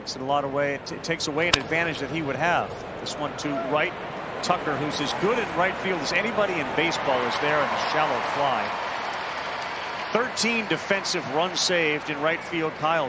bats in a lot of ways. It takes away an advantage that he would have. This one to right. Tucker, who's as good in right field as anybody in baseball, is there in the shallow fly. 13 defensive runs saved in right field. Kyle